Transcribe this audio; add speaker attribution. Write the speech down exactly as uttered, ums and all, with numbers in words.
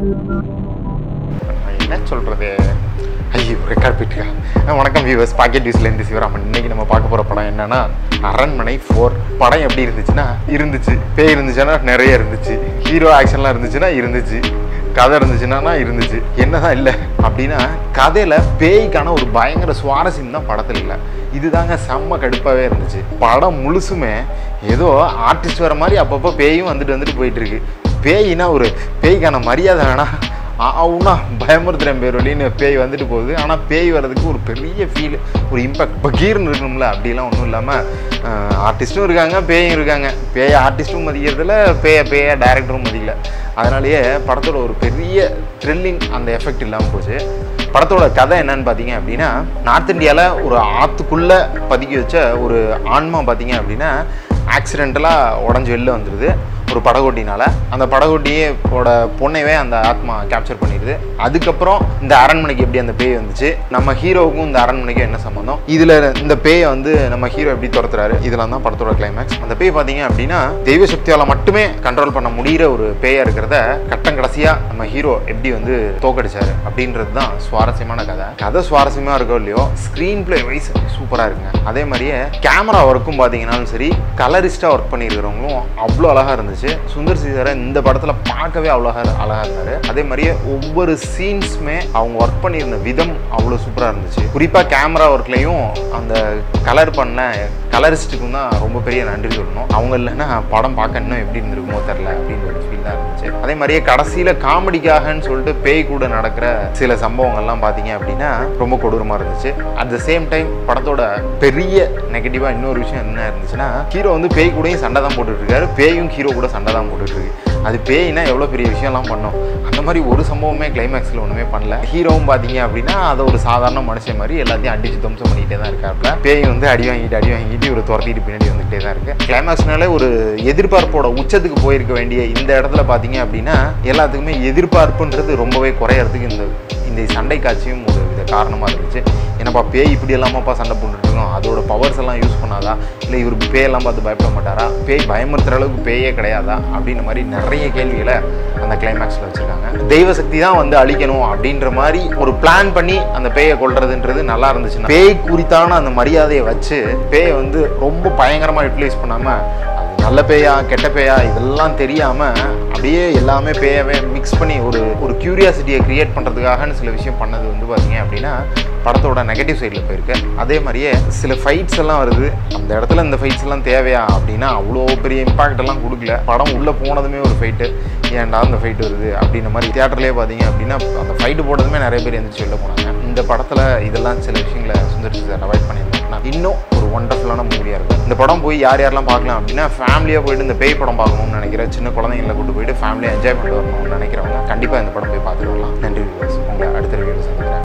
Speaker 1: என்ன சொல்கிறது, ஐயோ ரெக்கார்ட் போயிட்டுக்கா. வணக்கம் வியூவர்ஸ், பாக்கெட் நியூஸ்லேருந்து சிவராமன். இன்றைக்கி நம்ம பார்க்க போகிற படம் என்னென்னா அரண்மனை ஃபோர். படம் எப்படி இருந்துச்சுன்னா இருந்துச்சு, பேய் இருந்துச்சுன்னா நிறைய இருந்துச்சு, ஹீரோ ஆக்ஷன்லாம் இருந்துச்சுன்னா இருந்துச்சு, கதை இருந்துச்சுன்னா இருந்துச்சு. என்னதான் இல்லை அப்படின்னா கதையில் பேய்க்கான ஒரு பயங்கர சுவாரஸ்யம் தான் படத்தில் இல்லை. இதுதாங்க செம்ம கடுப்பாகவே இருந்துச்சு. படம் முழுசுமே ஏதோ ஆர்டிஸ்ட் வர மாதிரி அப்பப்போ பேயும் வந்துட்டு வந்துட்டு போயிட்டுருக்கு. பேயினா ஒரு பேய்க்கான மரியாதை வேணாம், ஆவுன்னா பயமுறுத்துறேன் பேர் வழின்னு பேய் வந்துட்டு போகுது. ஆனால் பேய் வர்றதுக்கு ஒரு பெரிய ஃபீல், ஒரு இம்பேக்ட் பகீர்னு இருக்கணும்ல. அப்படிலாம் ஒன்றும் இல்லாமல் ஆர்டிஸ்ட்டும் இருக்காங்க, பேயும் இருக்காங்க. பேயை ஆர்டிஸ்ட்டும் மதிக்கிறதுல பேயை பேயை டைரக்டரும் மதிக்கல. அதனாலேயே படத்தோட ஒரு பெரிய த்ரில்லிங் அந்த எஃபெக்ட் இல்லாமல் போச்சு. படத்தோட கதை என்னன்னு பார்த்தீங்க அப்படின்னா, நார்த் இந்தியாவில் ஒரு ஆற்றுக்குள்ளே பதுக்கி வச்ச ஒரு ஆன்மா பார்த்தீங்க அப்படின்னா ஆக்சிடென்டலாக உடஞ்சி வெளில வந்துடுது ஒரு படகோட்டினால். அந்த படகோட்டியோட பொண்ணைவே அந்த ஆத்மா கேப்சர் பண்ணிடுது. அதுக்கப்புறம் இந்த அரண்மனைக்கு எப்படி அந்த பேய் வந்துச்சு, நம்ம ஹீரோவுக்கும் இந்த அரண்மனைக்கும் என்ன சம்மந்தம், இதில் இந்த பேயை வந்து நம்ம ஹீரோ எப்படி துரத்துறாரு, இதெல்லாம் தான் படத்தோட கிளைமேக்ஸ். அந்த பேய் பார்த்தீங்க அப்படின்னா தெய்வ சக்தியால் மட்டுமே கண்ட்ரோல் பண்ண முடிகிற ஒரு பேயாக இருக்கிறத கட்டம் கடைசியாக நம்ம ஹீரோ எப்படி வந்து தோக்கடிச்சாரு அப்படின்றது தான் சுவாரஸ்யமான கதை. கதை சுவாரஸ்யமாக இருக்கோ இல்லையோ, ஸ்க்ரீன் பிளே வைஸ் சூப்பராக இருக்குங்க. அதே மாதிரியே கேமரா ஒர்க்கும் பார்த்தீங்கன்னாலும் சரி, கலரிஸ்டாக ஒர்க் பண்ணியிருக்கிறவங்களும் அவ்வளோ அழகாக இருந்துச்சு. சுந்தர் சி சாரை இந்த படத்தில் பார்க்கவே அவ்வளோ அழகாக இருந்தார். அதே மாதிரியே ஒவ்வொரு சீன்ஸுமே அவங்க ஒர்க் பண்ணியிருந்த விதம் அவ்வளோ சூப்பராக இருந்துச்சு. குறிப்பாக கேமரா ஒர்க்லேயும் அந்த கலர் பண்ண கலரிஸ்ட்டுக்கும் தான் ரொம்ப பெரிய நன்றி சொல்லணும். அவங்க இல்லைன்னா படம் பார்க்க இன்னும் எப்படி இருந்திருக்குமோ தெரில அப்படின்ற ஒரு ஃபீல் தான் இருந்துச்சு. அதே மாதிரியே கடைசியில் காமெடிக்காகன்னு சொல்லிட்டு பேய் கூட நடக்கிற சில சம்பவங்கள்லாம் பார்த்தீங்க அப்படின்னா ரொம்ப கொடூரமாக இருந்துச்சு. அட் த சேம் டைம் படத்தோட பெரிய நெகட்டிவாக இன்னொரு விஷயம் என்ன இருந்துச்சுன்னா, ஹீரோ வந்து பேய் கூடயும் சண்டை தான் போட்டுட்டு இருக்காரு, பேயும் ஹீரோ கூட சண்டை தான் போட்டுட்ருக்கு. அது பேய்னா எவ்வளோ பெரிய விஷயம்லாம் பண்ணோம். அந்த மாதிரி ஒரு சம்பவமே கிளைமேக்ஸில் ஒன்றுமே பண்ணல. ஹீரோவும் பார்த்தீங்க அப்படின்னா அதை ஒரு சாதாரண மனுஷன் மாதிரி எல்லாத்தையும் அடிச்சு துவம்சம் பண்ணிகிட்டே தான் இருக்காப்புல. பேய் வந்து அடி வாங்கிட்டு அடி வாங்கிட்டு ஒரு துரத்திட்டு பின்னாடி வந்துகிட்டே தான் இருக்குது. கிளைமேக்ஸ்னாலே ஒரு எதிர்பார்ப்போட உச்சத்துக்கு போயிருக்க வேண்டிய இந்த இடத்துல பார்த்தீங்க அப்படின்னா எல்லாத்துக்குமே எதிர்பார்ப்புன்றது ரொம்பவே குறையறதுக்கு இந்த இந்த சண்டை காட்சியும் ஒரு வித காரணமாக இருந்துச்சு. ஏன்னாப்பா பேய் இப்படி எல்லாமாப்பா சண்டை போட்டுருக்கோம், அதோட பவர்ஸ் எல்லாம் யூஸ் பண்ணாதா, இல்லை இவர் பேயெல்லாம் பார்த்து பயப்பட மாட்டாரா, பேய் பயமுறுத்துற அளவுக்கு பேயே கிடையாதா அப்படின்ற மாதிரி நிறைய கேள்விகளை அந்த கிளைமேக்ஸில் வச்சுருக்காங்க. தெய்வ சக்தி தான் வந்து அழிக்கணும் அப்படின்ற மாதிரி ஒரு பிளான் பண்ணி அந்த பேயை கொள்றதுன்றது நல்லா இருந்துச்சுன்னா, பேய் குறித்தான அந்த மரியாதையை வச்சு பேயை வந்து ரொம்ப பயங்கரமாக யூட்டிலைஸ் பண்ணாமல் நல்ல பேயா கெட்ட பேயா இதெல்லாம் தெரியாமல் அப்படியே எல்லாமே பேயவே மிக்ஸ் பண்ணி ஒரு ஒரு க்யூரியாசிட்டியை க்ரியேட் பண்ணுறதுக்காகன்னு சில விஷயம் பண்ணது வந்து பார்த்தீங்க அப்படின்னா படத்தோட நெகட்டிவ் சைடில் போயிருக்கு. அதே மாதிரியே சில ஃபைட்ஸ் எல்லாம் வருது, அந்த இடத்துல இந்த ஃபைட்ஸ் எல்லாம் தேவையா அப்படின்னா அவ்வளோ பெரிய இம்பாக்ட் எல்லாம் கொடுக்கல. படம் உள்ளே போனதுமே ஒரு ஃபைட்டு, ஏன்டா அந்த ஃபைட்டு வருது அப்படின்ற மாதிரி தியேட்டர்லேயே பார்த்தீங்க அப்படின்னா அந்த ஃபைட்டு போட்டதுமே நிறைய பேர் எந்திரிச்சு வெளில போனாங்க. இந்த படத்தில் இதெல்லாம் சில விஷயங்களை சுந்தர் சி சார் அவாய்ட் பண்ணியிருந்தாங்கன்னா இன்னும் ஒரு ஒண்டர்ஃபுல்லான மூவியாக இருக்கும். இந்த படம் போய் யார் யாரெல்லாம் பார்க்கலாம் அப்படின்னா, ஃபேமிலியாக போயிட்டு இந்த பேய் படம் பார்க்கணும்னு நினைக்கிற சின்ன குழந்தைங்களை கூட்டு போயிட்டு ஃபேமிலியாக என்ஜாய் பண்ணிட்டு வரணும்னு நினைக்கிறவங்க கண்டிப்பாக இந்த படம் போய் பார்த்துட்டு வரலாம். நன்றி, உங்களை அடுத்த வீடியோவில் சந்திக்கிறேன்.